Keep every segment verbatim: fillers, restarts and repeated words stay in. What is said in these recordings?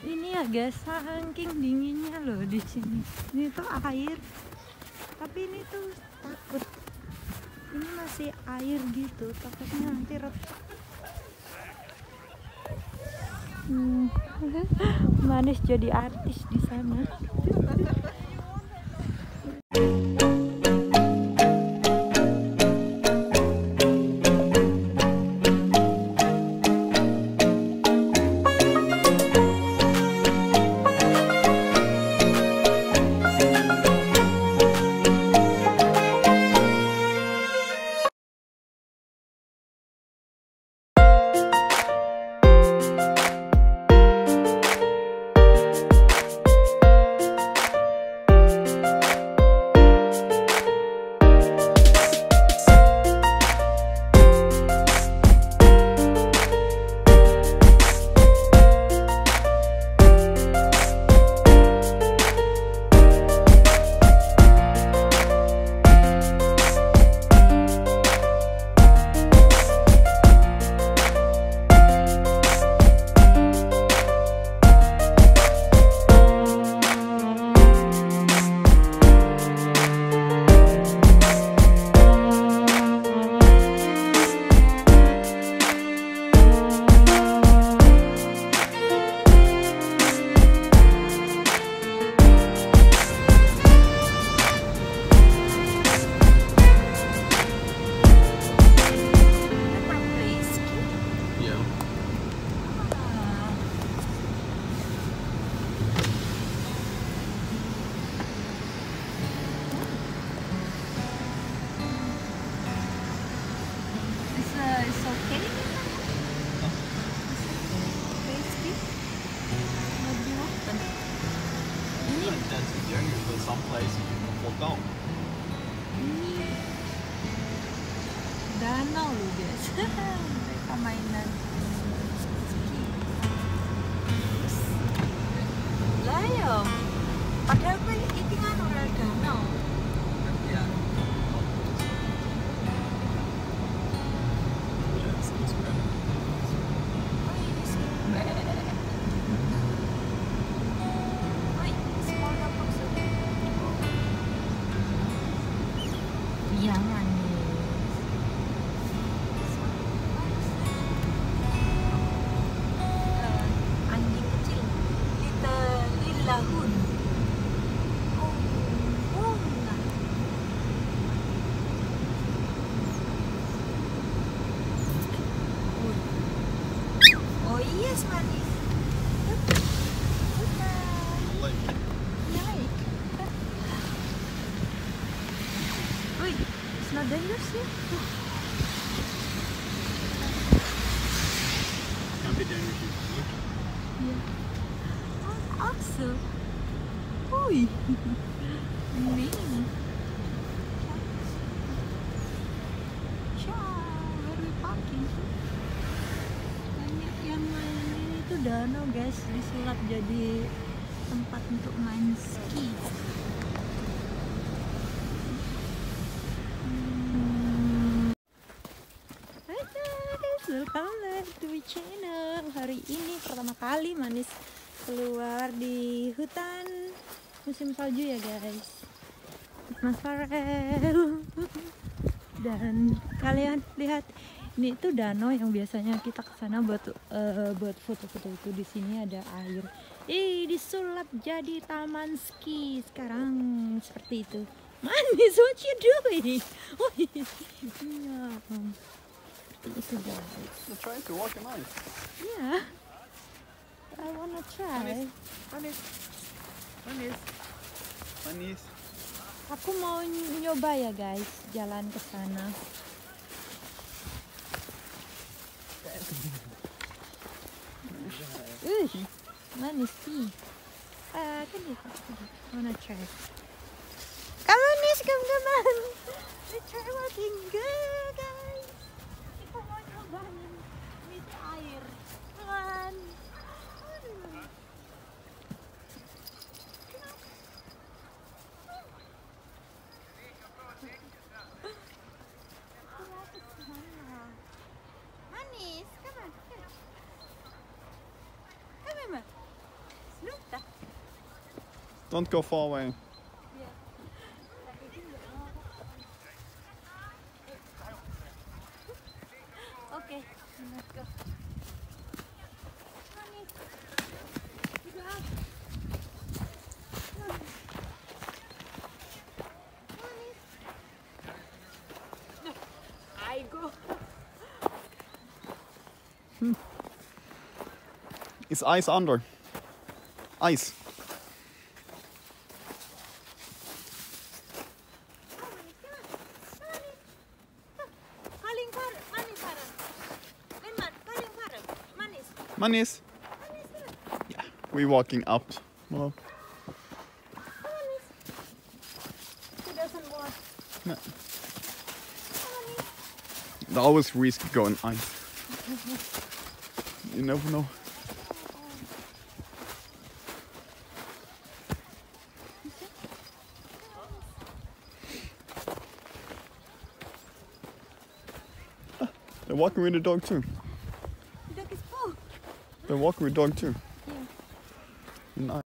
Ini ya guys, saking dinginnya loh di sini. Ini tuh air, tapi ini tuh takut. Ini masih air gitu, takutnya nanti retak. Hmm. Manis jadi artis di sana. Danau loh guys. Mereka mainan ski. Lah yo, padahal gue iki kan ora danau. Ya. Oh ini sih. Oi, sekolah maksudnya. Iya man. Yes, manis. Naik. Wih, it's not dangerous ya? Can't be dangerous. Yeah. Oh, also. Wih. Ini. Ciao, where we parking? Banyak yang main ini tuh danau guys, disulap jadi tempat untuk main ski. Hmm. Hai guys, welcome back to my channel. Hari ini pertama kali Manis keluar di hutan musim salju ya guys. Mas Farel. Dan kalian lihat, ini tuh danau yang biasanya kita ke sana buat uh, buat foto-foto itu. Di sini ada air. Ih, disulap jadi taman ski sekarang seperti itu. Manis, what you doing? Oh iya, seperti itu guys. The try to walk in ice. Yeah, I wanna try. Manis. Manis. Manis. Aku mau nyoba ya guys, jalan ke sana. Uh, manis sih. Ah, kan itu. Wanna try? Come on, Nis, come come on. We try walking good, guys. Kita mau nyobain mit air. Kan. Manis, come on. Come on, Don't go far away. Okay, let's go. I go. Is ice under? Ice. Manis. Yeah, we're walking up. Well, He doesn't want. no. They always risk going ice. You never know. Ah, they're walking with the dog too. The dog is full. They're walking with the dog too. Yeah. Nice.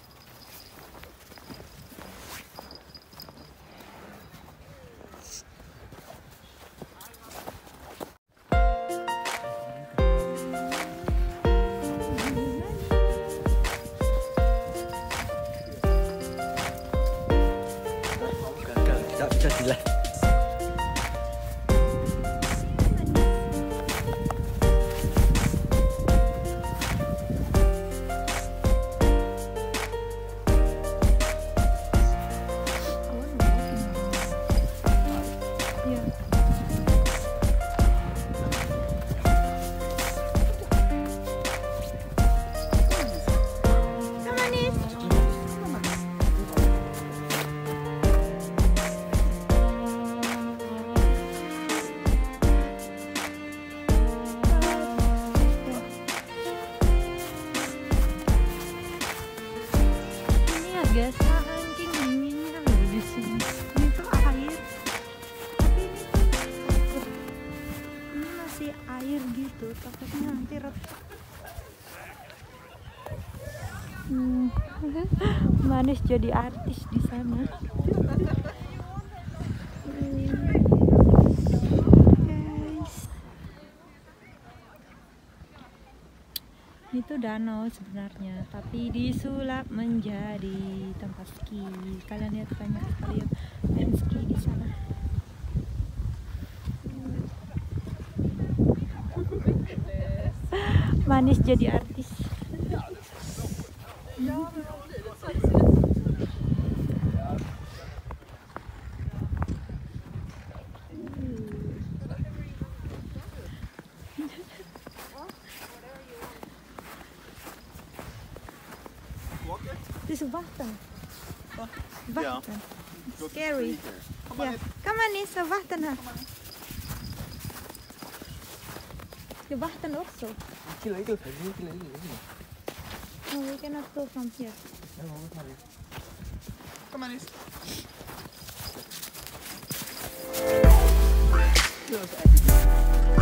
Tak bisa sila. Biasa anjing dinginnya loh di sini. Ini tuh air, tapi ini tuh ini masih air gitu. Takutnya nanti retak. Hmm. Manis jadi artis di sana. Guys, itu danau sebenarnya, tapi disulap menjadi tempat ski. Kalian lihat banyak sekali yang main ski di sana. Manis jadi artis. This is wachten. Yeah. Wachten. Scary. Yeah. Come on, Nisa, wachten her. You wachten also. Kilo itu, kilo kilo itu. No, we cannot go from here. Come on, Is. Kilo